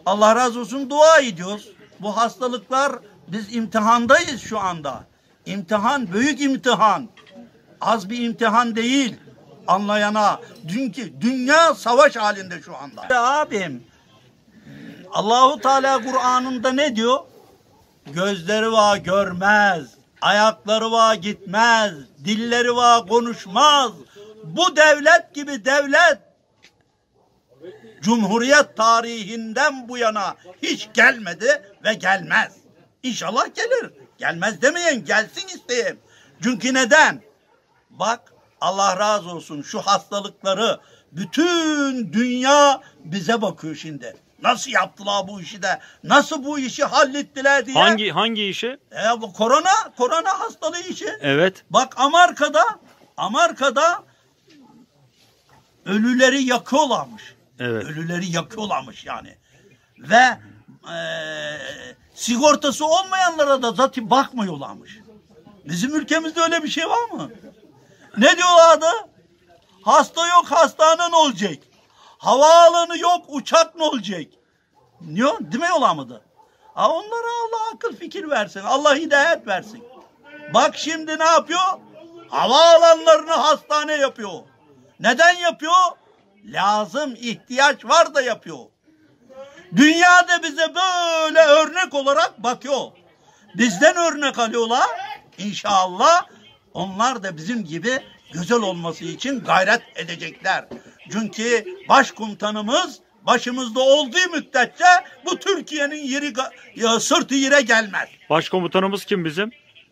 Allah razı olsun dua ediyoruz. Bu hastalıklar, biz imtihandayız şu anda. İmtihan, büyük imtihan. Az bir imtihan değil anlayana. Çünkü dünya savaş halinde şu anda. Abim, Allahu Teala Kur'an'ında ne diyor? Gözleri var görmez, ayakları var gitmez, dilleri var konuşmaz. Bu devlet gibi devlet Cumhuriyet tarihinden bu yana hiç gelmedi ve gelmez. İnşallah gelir. Gelmez demeyin, gelsin isteyeyim. Çünkü neden? Bak, Allah razı olsun, şu hastalıkları bütün dünya bize bakıyor şimdi. Nasıl yaptılar bu işi de? Nasıl bu işi hallettiler diye. Hangi işi? Bu korona hastalığı işi. Evet. Bak Amerika'da ölüleri yakıyorlarmış. Evet. Ölüleri yakıyorlarmış yani. Ve sigortası olmayanlara da zaten bakmıyorlarmış. Bizim ülkemizde öyle bir şey var mı? Ne diyorlardı? Hasta yok, hastane ne olacak? Havaalanı yok, uçak ne olacak? Niye? Demiyorlar mıydı? Onlara Allah akıl fikir versin. Allah hidayet versin. Bak şimdi ne yapıyor? Havaalanlarını hastane yapıyor. Neden yapıyor? Lazım, ihtiyaç var da yapıyor. Dünyada bize böyle örnek olarak bakıyor. Bizden örnek alıyorlar. İnşallah onlar da bizim gibi güzel olması için gayret edecekler. Çünkü başkomutanımız başımızda olduğu müddetçe bu Türkiye'nin sırtı yere gelmez. Başkomutanımız kim bizim?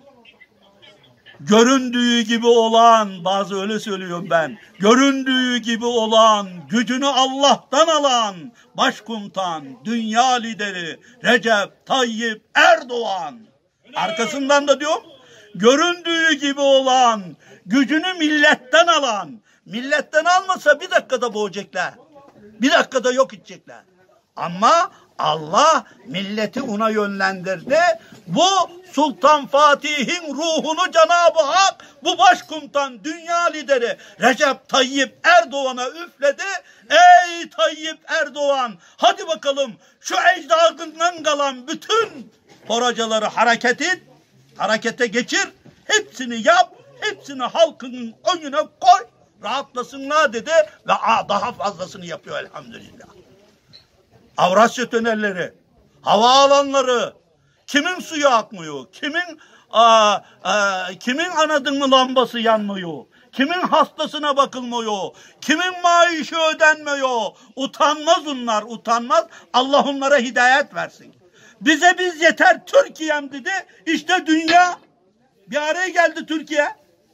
Göründüğü gibi olan, bazı öyle söylüyorum ben, göründüğü gibi olan, gücünü Allah'tan alan başkomutan, dünya lideri Recep Tayyip Erdoğan. Arkasından da diyorum, göründüğü gibi olan, gücünü milletten alan, milletten almasa bir dakikada boğacaklar. Bir dakikada yok edecekler. Ama Allah milleti ona yönlendirdi. Bu Sultan Fatih'in ruhunu Cenab-ı Hak bu başkomutan, dünya lideri Recep Tayyip Erdoğan'a üfledi. Ey Tayyip Erdoğan, hadi bakalım şu ecdadından kalan bütün horacaları harekete geçir, hepsini yap, hepsini halkının önüne koy, rahatlasınlar dedi ve daha fazlasını yapıyor elhamdülillah. Avrasya tünelleri, havaalanları, kimin suyu akmıyor, kimin anladın mı lambası yanmıyor, kimin hastasına bakılmıyor, kimin maaşı ödenmiyor. Utanmaz onlar, utanmaz. Allah onlara hidayet versin. Bize biz yeter Türkiye'm dedi. İşte dünya bir araya geldi Türkiye.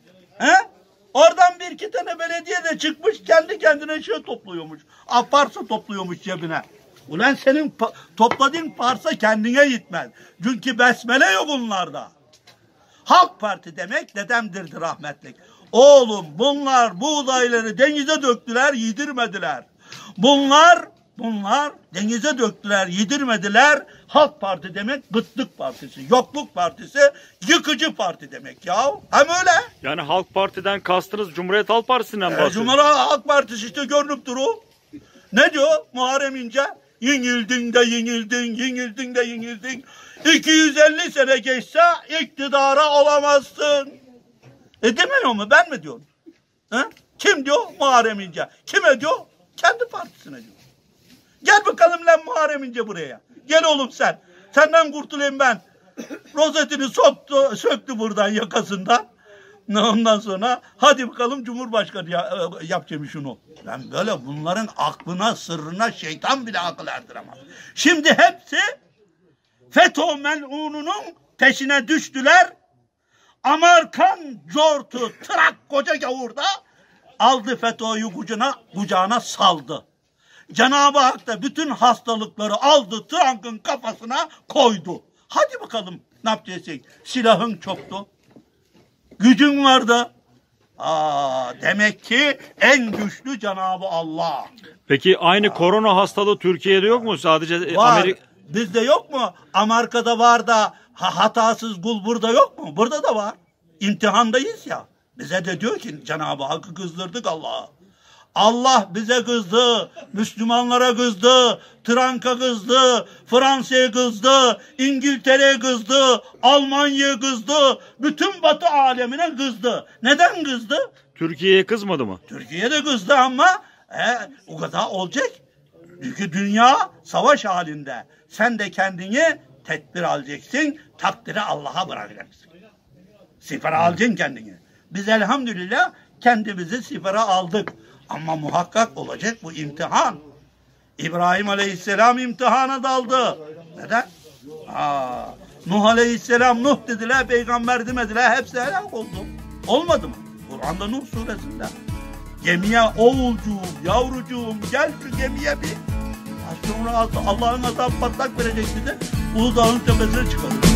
Oradan bir iki tane belediye de çıkmış, kendi kendine şey topluyormuş. Parça topluyormuş cebine. Ulan senin topladığın parça kendine yetmez. Çünkü besmele yok bunlarda. Halk Parti demek dedemdirdi rahmetlik. Oğlum bunlar buğdayları denize döktüler, yedirmediler. Bunlar denize döktüler, yedirmediler. Halk Parti demek gıtlık partisi, yokluk partisi, yıkıcı parti demek ya. Hem öyle. Yani Halk Parti'den kastınız Cumhuriyet Halk Partisi'nden bahsediyor. Cumhuriyet Halk Partisi işte görünüp durur. Ne diyor Muharrem İnce? Yenildin de yenildin, yenildin de yenildin. 250 sene geçse iktidara olamazsın. Demiyor mu? Ben mi diyorum? Kim diyor? Muharrem İnce. Kime diyor? Kendi partisine diyor. Gel bakalım lan Muharrem İnce buraya. Gel oğlum sen. Senden kurtulayım ben. Rozetini söktü buradan yakasından. Ondan sonra hadi bakalım Cumhurbaşkanı yapacağım şunu. Ben böyle bunların aklına, sırrına şeytan bile akıl erdiremez. Şimdi hepsi FETÖ melununun peşine düştüler. Amerikan cortu Trak koca gavurda aldı FETÖ'yü kucağına saldı. Cenab-ı Hak da bütün hastalıkları aldı Trump'ın kafasına koydu. Hadi bakalım ne yapacaksın? Silahın çoktu. Gücün vardı. Demek ki en güçlü Cenab-ı Allah. Peki aynı korona hastalığı Türkiye'de yok mu? Sadece var. Bizde yok mu? Amerika'da var da hatasız kul burada yok mu? Burada da var. İmtihandayız ya. Bize de diyor ki Cenab-ı Hakk'ı kızdırdık Allah'a. Allah bize kızdı, Müslümanlara kızdı, Trank'a kızdı, Fransa'ya kızdı, İngiltere'ye kızdı, Almanya'ya kızdı, bütün Batı alemine kızdı. Neden kızdı? Türkiye'ye kızmadı mı? Türkiye de kızdı ama o kadar olacak. Çünkü dünya savaş halinde. Sen de kendini tedbir alacaksın, takdiri Allah'a bırakacaksın. Sifara alacaksın kendini. Biz elhamdülillah kendimizi sifara aldık. Ama muhakkak olacak bu imtihan. İbrahim Aleyhisselam imtihana daldı. Neden? Nuh Aleyhisselam Nuh dediler, peygamber demediler, hepsi helak oldu. Olmadı mı? Kur'an'da Nuh suresinde. Gemiye oğulcuğum, yavrucuğum gel şu gemiye bir. Sonra Allah'ın azabı patlak verecek dedi. Uludağ'ın tepesine çıkardı.